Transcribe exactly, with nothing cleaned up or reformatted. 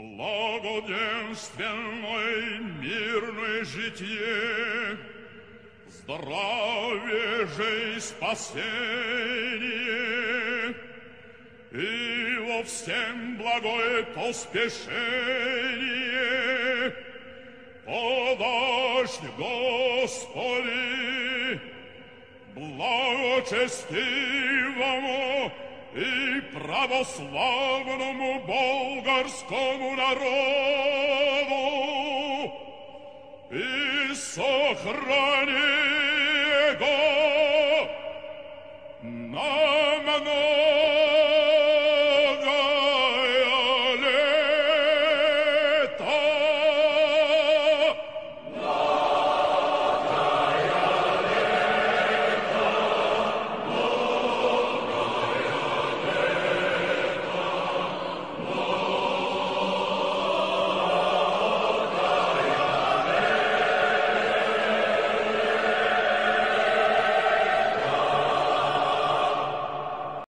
Благоденственное мирное житие, здравие же и спасение, и во всем благое поспешение подашь, Господи, благочестивому и православному болгарскому народу, и сохрани